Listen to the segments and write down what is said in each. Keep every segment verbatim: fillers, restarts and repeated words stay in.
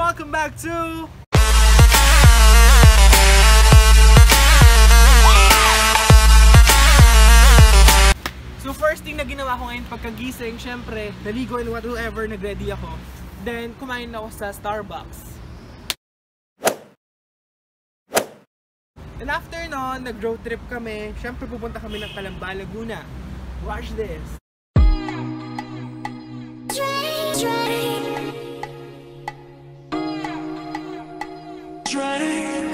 welcome back to... So first thing na ginawa ko ngayon pagkagising, syempre, naligo and whatsoever, nag-ready ako. Then, kumain ako sa Starbucks. And after nun, nag-road trip kami. Syempre, pupunta kami ng Calamba, Laguna. Watch this! Drink, drink. Drink.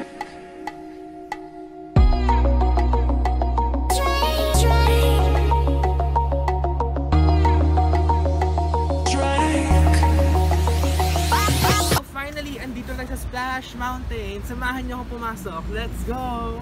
Andito lang sa Splash Mountain. Samahan niyo ako pumasok. Let's go!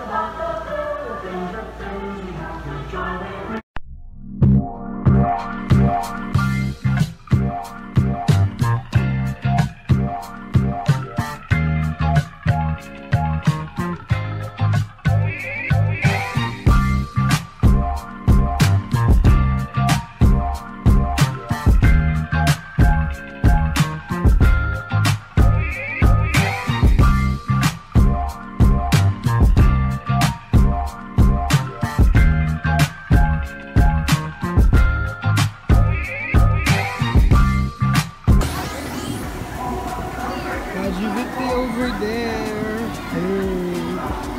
Over there. Hey.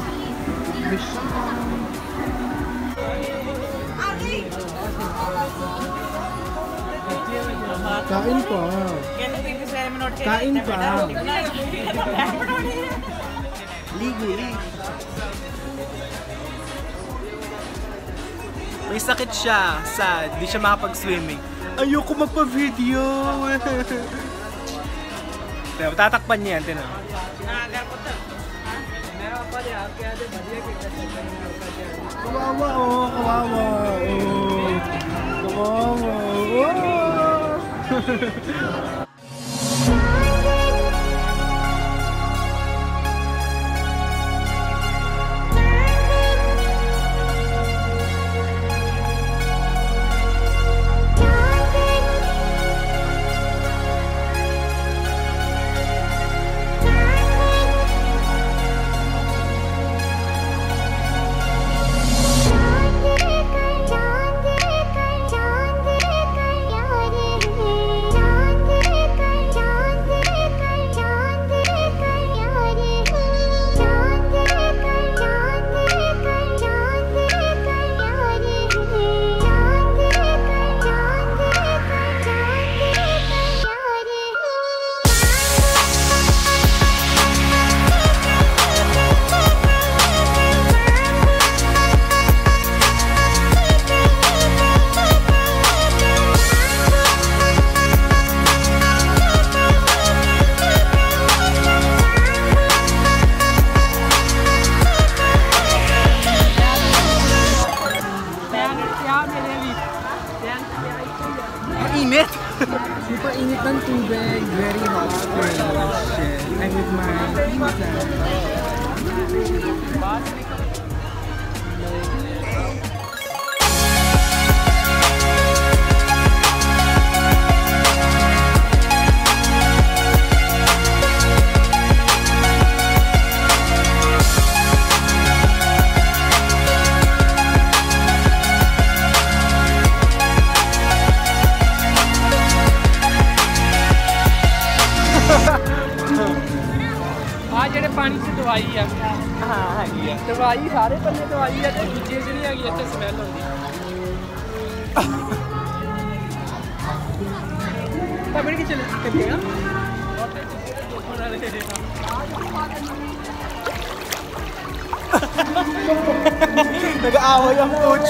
Kain pa. Kain pa. Ligo, ligo. May sakit siya, sad, di siya makapag-swimming. Ayoko magpa-video. Tatakpan niya yan, tinan. Kawawa, oh, kawawa, oh. Kawawa, oh. Init! Super init ng tubig, very hot situation. I'm with my pinsan. ਜਿਹੜੇ ਪਾਣੀ 'ਚ ਦਵਾਈ ਆ ਹਾਂ ਹੈਗੀ ਆ ਦਵਾਈ ਸਾਰੇ ਪੰਨੇ ਦਵਾਈ ਆ ਤੇ ਦੂਜੇ ਚ ਨਹੀਂ ਹੈਗੀ ਇੱਥੇ ਸਮੈਲ ਆਉਂਦੀ ਤਾਂ ਬੜੀ ਕਿ ਚੱਲ ਕੱਢੇਗਾ nag-aaway ang coach.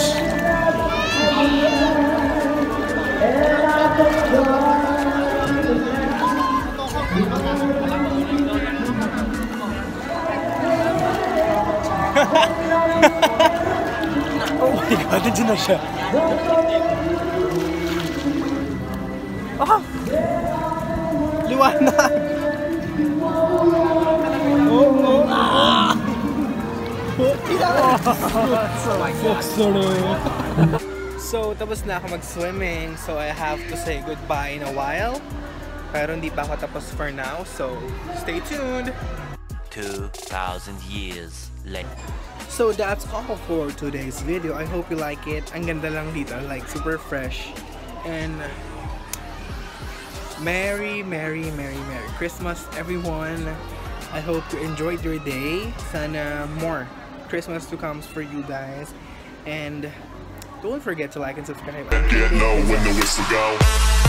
Oh my God, nandiyan na siya. Ah! Liwanag! Oh, oh, ah! So, tapos na ako mag-swimming. So, I have to say goodbye in a while. Pero hindi pa ako tapos for now, so stay tuned! two thousand years later. So that's all for today's video. I hope you like it. Ang ganda lang dito, like super fresh. And Merry, Merry, Merry, Merry Christmas everyone. I hope you enjoyed your day. Sana more Christmas to comes for you guys. And don't forget to like and subscribe. Get low when the whistle go.